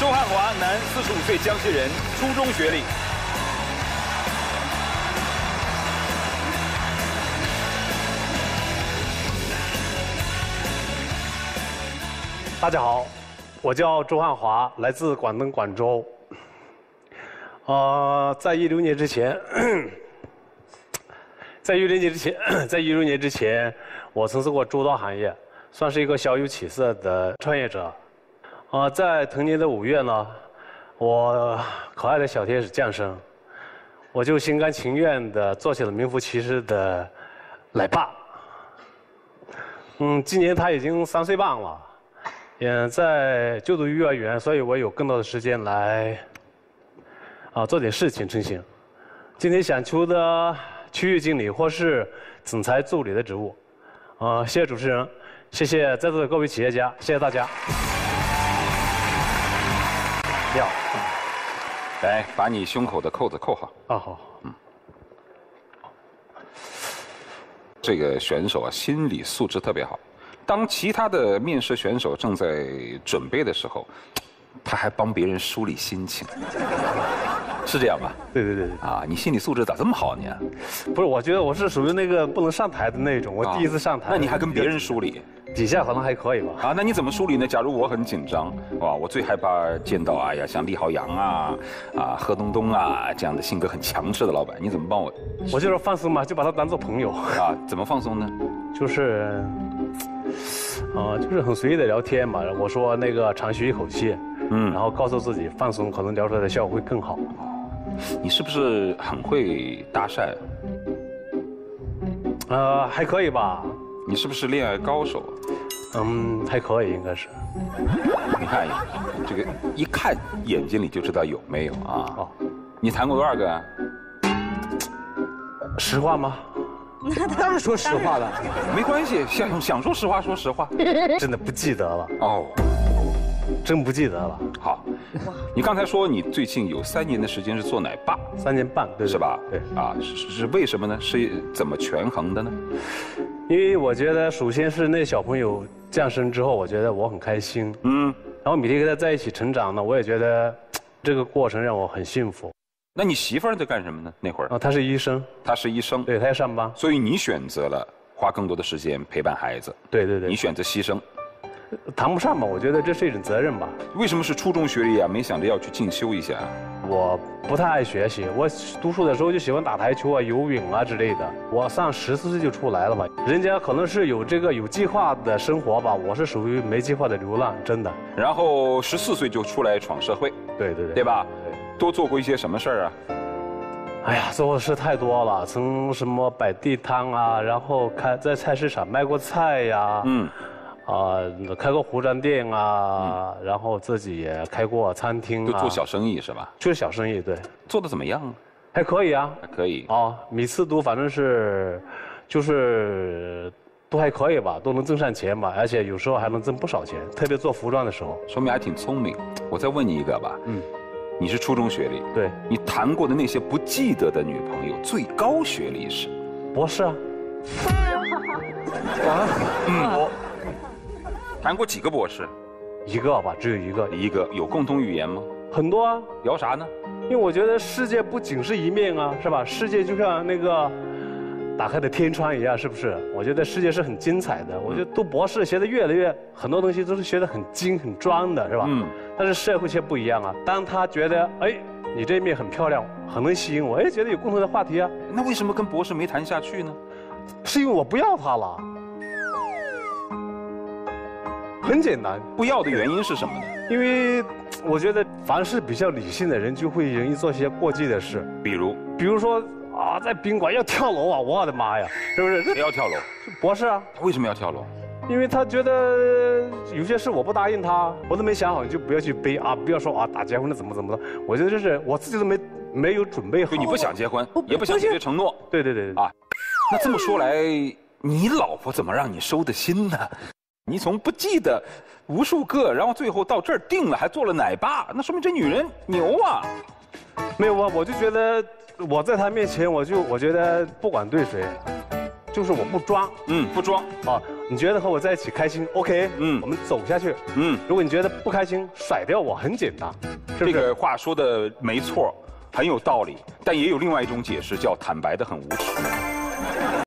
汉华，男，45岁，江西人，初中学历。 大家好，我叫周汉华，来自广东广州。在16年之前，在16年之前，我从事过珠宝行业，算是一个小有起色的创业者。在同年的5月呢，我可爱的小天使降生，我就心甘情愿地做起了名副其实的奶爸。今年他已经3岁半了。也在就读幼儿园，所以我有更多的时间来做点事情成型。今天想求的区域经理或是总裁助理的职务。谢谢主持人，谢谢在座的各位企业家，谢谢大家。你好， 来把你胸口的扣子扣好。 好。 这个选手啊，心理素质特别好。当其他的面试选手正在准备的时候，他还帮别人梳理心情，是这样吧？ 对。 你心理素质咋这么好呢？ 不是，我觉得我是属于那个不能上台的那种，我第一次上台。 那你还跟别人梳理？ 底下可能还可以吧。 那你怎么梳理呢？假如我很紧张，我最害怕见到像李浩洋何东东这样的性格很强势的老板，你怎么帮我？ 我就是放松嘛，就把他当做朋友。 怎么放松呢？ 就是很随意的聊天嘛。我说那个长吁一口气，然后告诉自己放松，可能聊出来的效果会更好。 你是不是很会搭讪？ 还可以吧。 你是不是恋爱高手？ 还可以，应该是。 你看，这个一看眼睛里就知道有没有啊。你谈过多少个？ 实话吗？ 那当然说实话了。 没关系，想说实话说实话。 真的不记得了。真不记得了。 好，你刚才说你最近有3年的时间是做奶爸 ，3年半，对， 是吧？ 对。 是为什么呢？是怎么权衡的呢？ 因为我觉得，首先是那小朋友降生之后，我觉得我很开心。然后每天跟他在一起成长呢，我也觉得这个过程让我很幸福。 那你媳妇儿在干什么呢？那会儿？ 她是医生。 她是医生。 对，她要上班。 所以你选择了花更多的时间陪伴孩子。 对。 你选择牺牲。 谈不上吧，我觉得这是一种责任吧。 为什么是初中学历没想着要去进修一下？ 我不太爱学习，我读书的时候就喜欢打台球游泳之类的。我上14岁就出来了吧，人家可能是有计划的生活吧，我是属于没计划的流浪，真的。 然后14岁就出来闯社会。对吧？对。都做过一些什么事儿啊？ 做过的事太多了，从什么摆地摊然后在菜市场卖过菜呀。开过服装店然后自己也开过餐厅都做小生意是吧？ 就是小生意，对。 做的怎么样？ 还可以啊。 还可以。 每次都反正是，都还可以吧，都能挣上钱吧，而且有时候还能挣不少钱，特别做服装的时候。 说明还挺聪明。我再问你一个吧。你是初中学历。 对。 你谈过的那些不记得的女朋友，最高学历是？ 博士啊。 谈过几个博士 ？1个吧，只有1个。 1个。有共同语言吗？ 很多啊。 聊啥呢？ 因为我觉得世界不仅是一面是吧？世界就像那个打开的天窗一样，是不是？我觉得世界是很精彩的。我觉得读博士学的越来越，很多东西都是学得很精很专的，是吧？但是社会却不一样当他觉得你这一面很漂亮，很能吸引我，觉得有共同的话题那为什么跟博士没谈下去呢？ 是因为我不要他了。很简单， 不要的原因是什么呢？ 因为我觉得凡是比较理性的人，就会容易做些过激的事。 比如说在宾馆要跳楼我的妈呀，是不是？ 谁要跳楼？ 博士啊。 他为什么要跳楼？ 因为他觉得有些事我不答应他，我都没想好，你就不要去背不要说打结婚了怎么的。我觉得这是我自己都没有准备好。 你不想结婚，也不想解决承诺。 对。 那这么说来，你老婆怎么让你收的心呢？你从不记得无数个，然后最后到这儿定了，还做了奶爸，那说明这女人牛啊！ 没有我就觉得我在她面前，我觉得不管对谁， 就是我不装。 不装。 啊，你觉得和我在一起开心 ？OK， 我们走下去。如果你觉得不开心，甩掉我，很简单，是不是？ 这个话说的没错，很有道理，但也有另外一种解释，叫坦白的很无耻。